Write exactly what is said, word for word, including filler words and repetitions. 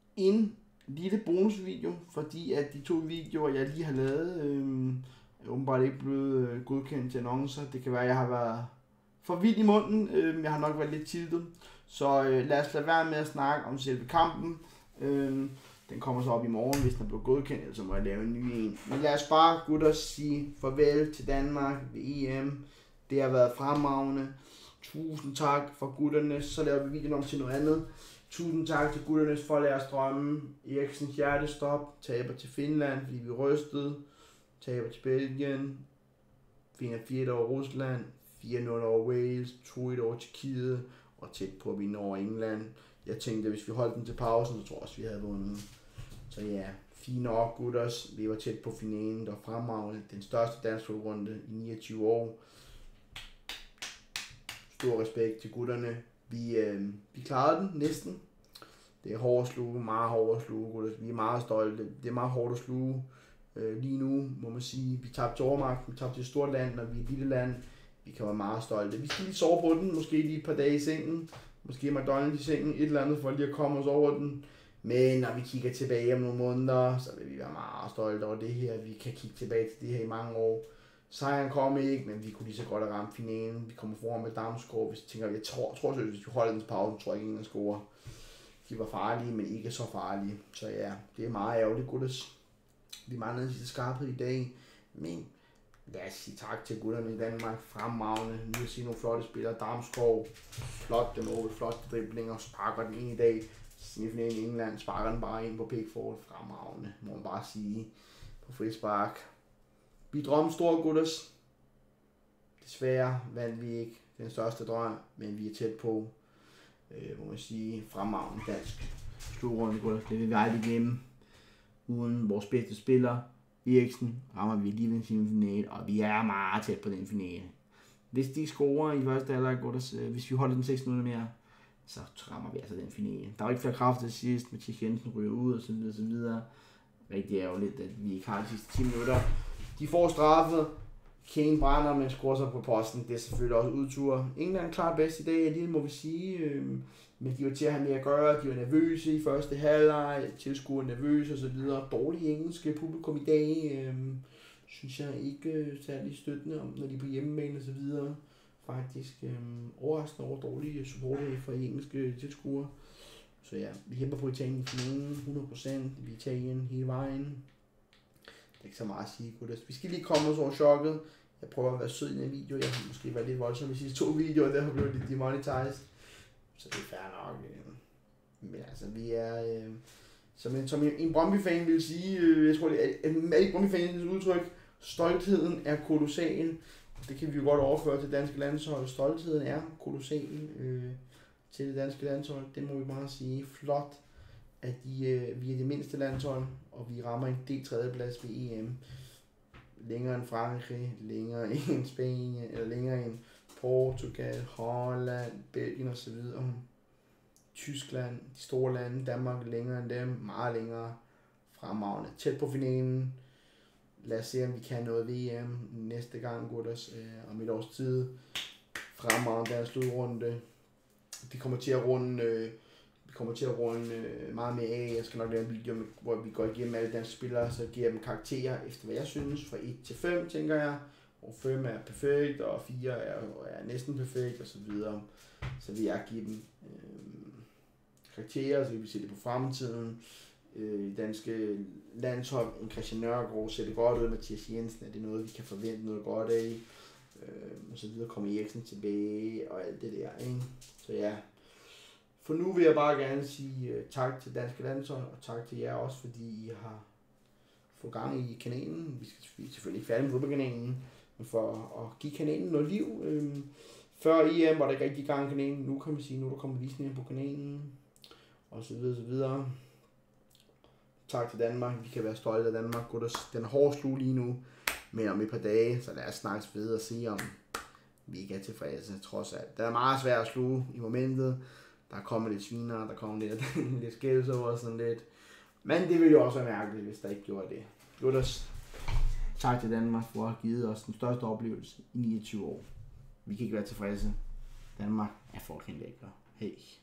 en lille bonusvideo, fordi at de to videoer, jeg lige har lavet, øh, er åbenbart ikke blevet øh, godkendt til annoncer. Det kan være, at jeg har været for vild i munden. Øh, jeg har nok været lidt tiltet. Så øh, lad os lade være med at snakke om selve kampen. Øh, den kommer så op i morgen, hvis den er blevet godkendt, eller så må jeg lave en ny en. Men lad os bare, gutter, sige farvel til Danmark ved E M. Det har været fremragende. Tusind tak for gutterne. Så laver vi videoen om til noget andet. Tusind tak til gutternes for at lade os drømme. Eriksens hjertestop. Taber til Finland, fordi vi rystede. Taber til Belgien. Vinder fire et over Rusland. fire nul over Wales. to et over Tjekkiet. Og tæt på at vinde over England. Jeg tænkte, at hvis vi holdt den til pausen, så tror jeg også, vi havde vundet. Så ja, fint nok, gutters. Vi var tæt på finalen. Der var fremragende. Den største dansk runde i niogtyve år. Stor respekt til gutterne. Vi, øh, vi klarede den næsten. Det er hårdt at sluge, meget hårdt at sluge, gutter. Vi er meget stolte. Det er meget hårdt at sluge øh, lige nu, må man sige. Vi tabte til overmagt, vi tabte til et stort land, og vi er et lille land. Vi kan være meget stolte. Vi skal lige sove på den, måske lige et par dage i sengen. Måske McDonald's i sengen, et eller andet, for lige at komme os over den. Men når vi kigger tilbage om nogle måneder, så vil vi være meget stolte over det her. Vi kan kigge tilbage til det her i mange år. Sejren kom ikke, men vi kunne lige så godt have ramt finalen. Vi kommer foran med Damsgaard, hvis jeg tænker, jeg tror, tror at hvis vi holder den til pausen, tror jeg ikke, ingen scorer. De var farlige, men ikke så farlige. Så ja, det er meget ærgerligt, gutters. Vi manglede lidt skarphed i dag, men lad os sige tak til gutterne i Danmark. Fremragende. Nu vil sige nogle flotte spillere. Damsgaard, flotte mål, flotte driblinger, sparker den ind i dag. Semifinalen i England, sparker den bare ind på Pickford. Fremragende, må man bare sige, på frispark. Vi drømte stort, gutters. Desværre vandt vi ikke den største drøm, men vi er tæt på, øh, må man sige, fremragende dansk slutrunde, gutters. Det vil vi aldrig glemme. Uden vores bedste spiller, Eriksen, rammer vi lige en semifinale, og vi er meget tæt på den finale. Hvis de scorer i første halvleg, gutters, øh, hvis vi holder den seks minutter mere, så rammer vi altså den finale. Der var ikke flere kræfter til sidst, Mathias Jensen ryger ud, og så videre, og så videre. Rigtig ærgerligt, at vi ikke har de sidste ti minutter. De får straffet. Kane brænder, men skruer sig på posten. Det er selvfølgelig også udtur. England klart bedst i dag, alligevel må vi sige. Øh, men de var til at have mere at gøre. De var nervøse i første halvleg. Tilskuere nervøse osv. Dårlige engelske publikum i dag. Øh, synes jeg ikke øh, særlig støttende, om når de er på hjemmebane og så videre. Faktisk øh, overraskende over dårlige supporter fra engelske tilskuere. Så ja, vi hæmper på Italien i finalen. hundrede procent. Vi er Italien hele vejen. Det er ikke så meget at sige, gutter. Vi skal lige komme os over chokket. Jeg prøver at være sød i den video. Jeg har måske været lidt voldsom i de sidste to videoer, der har blevet lidt demonetized. Så det er fair nok. Men altså, vi er... Øh, som en, som en Brøndby-fan vil sige, øh, jeg tror, det er, er ikke Brøndby-fanens udtryk, stoltheden er kolossal. Det kan vi jo godt overføre til danske landshold. Stoltheden er kolossal øh, til det danske landshold. Det må vi bare sige. Flot, at de, øh, vi er det mindste landshold, og vi rammer en del tredjeplads ved E M. Længere end Frankrig, længere end Spanien, eller længere end Portugal, Holland, Belgien osv. Tyskland, de store lande, Danmark længere end dem, meget længere, fremragende. Tæt på finalen. Lad os se, om vi kan noget V M næste gang, gutters, øh, om et års tid. Fremragende deres slutrunde. Vi kommer til at runde, øh, vi kommer til at runde øh, meget mere af. Jeg skal nok lave en video, hvor vi går igennem alle danske spillere, så giver dem karakterer efter, hvad jeg synes, fra et til fem, tænker jeg. Og fem er perfekt, og fire er, er næsten perfekt, og så videre. Så vil jeg give dem øh, karakterer, så vi vil se det på fremtiden. Øh, danske landshold, en Christian Nørgaard ser det godt ud, Mathias Jensen, er det noget, vi kan forvente noget godt af, øh, og så videre kommer Eriksen tilbage, og alt det der, ikke? Så ja, for nu vil jeg bare gerne sige uh, tak til danske landshold, og tak til jer også, fordi I har fået gang i kanalen. Vi skal selvfølgelig ikke færdige med fodboldkanalen, men for at give kanalen noget liv. Øh, før E M var der ikke rigtig gang i kanalen, nu kan man sige, nu er der kommet visninger på kanalen, og så videre, så videre. Tak til Danmark. Vi kan være stolte af Danmark. Den er hård slug lige nu, men om et par dage, så lad os snakkes ved og sige, om vi ikke er tilfredse, trods alt. Det er meget svært at sluge i momentet. Der kommer lidt sviner, der kommer lidt, lidt skældes over sådan lidt. Men det ville jo også være mærkeligt, hvis der ikke gjorde det. Gutters, tak til Danmark for at have givet os den største oplevelse i niogtyve år. Vi kan ikke være tilfredse. Danmark er fucking lækker. Hej.